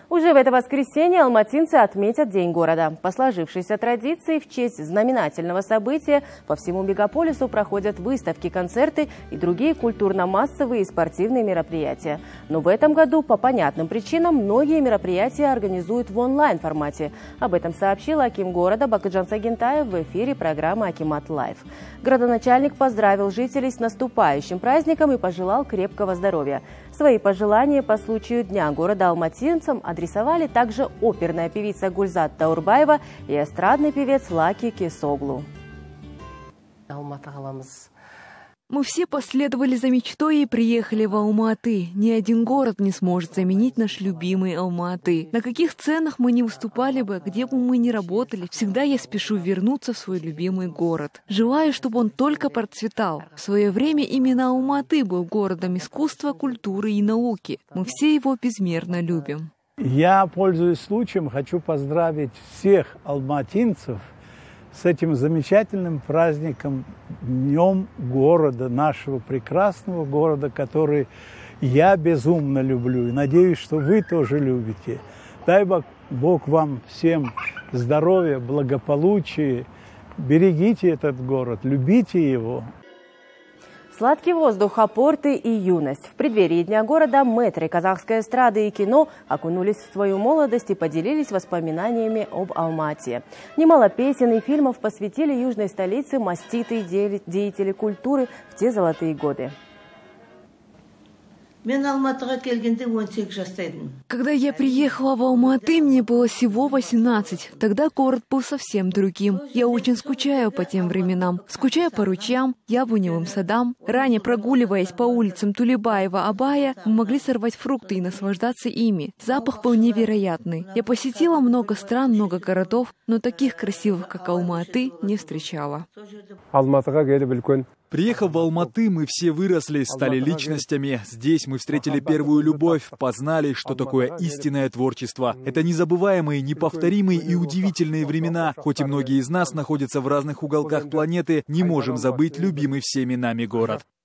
Уже в это воскресенье алматинцы отметят День города. По сложившейся традиции, в честь знаменательного события по всему мегаполису проходят выставки, концерты и другие культурно-массовые и спортивные мероприятия. Но в этом году по понятным причинам многие мероприятия организуют в онлайн-формате. Об этом сообщил аким города Бакытжан Сагентаев в эфире программы «Акимат Лайв». Градоначальник поздравил жителей с наступающим праздником и пожелал крепкого здоровья. Свои пожелания по случаю Дня города алматинцам адресовали также оперная певица Гульзат Таурбаева и эстрадный певец Лаки Кесоглу. Мы все последовали за мечтой и приехали в Алматы. Ни один город не сможет заменить наш любимый Алматы. На каких сценах мы не выступали бы, где бы мы ни работали, всегда я спешу вернуться в свой любимый город. Желаю, чтобы он только процветал. В свое время именно Алматы был городом искусства, культуры и науки. Мы все его безмерно любим. Я, пользуясь случаем, хочу поздравить всех алматинцев с этим замечательным праздником, Днем города, нашего прекрасного города, который я безумно люблю. И надеюсь, что вы тоже любите. Дай Бог вам всем здоровья, благополучия. Берегите этот город, любите его. Сладкий воздух, апорты и юность. В преддверии Дня города мэтры казахской эстрады и кино окунулись в свою молодость и поделились воспоминаниями об Алмате. Немало песен и фильмов посвятили южной столице маститые деятели культуры в те золотые годы. Когда я приехала в Алматы, мне было всего 18. Тогда город был совсем другим. Я очень скучаю по тем временам. Скучаю по ручьям, яблоневым садам. Ранее, прогуливаясь по улицам Тулебаева-Абая, мы могли сорвать фрукты и наслаждаться ими. Запах был невероятный. Я посетила много стран, много городов, но таких красивых, как Алматы, не встречала. Приехав в Алматы, мы все выросли, стали личностями. Здесь мы встретили первую любовь, познали, что такое истинное творчество. Это незабываемые, неповторимые и удивительные времена. Хоть и многие из нас находятся в разных уголках планеты, не можем забыть любимый всеми нами город.